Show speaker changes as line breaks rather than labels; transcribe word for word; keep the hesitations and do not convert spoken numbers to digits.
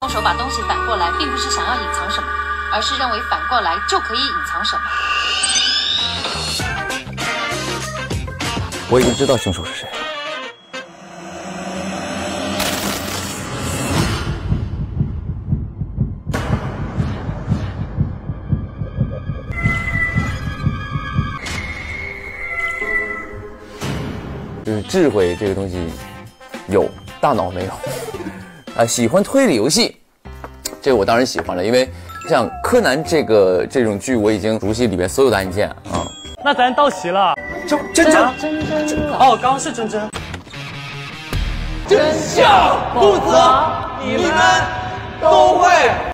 凶手把东西反过来，并不是想要隐藏什么，而是认为反过来就可以隐藏什么。
我已经知道凶手是谁了。就是智慧这个东西有，大脑没有。啊，喜欢推理游戏，这个我当然喜欢了，因为像柯南这个这种剧，我已经熟悉里面所有的案件啊。
那咱到齐了，
就真真
真真
哦，刚刚是真真。
真相不责，你们都会。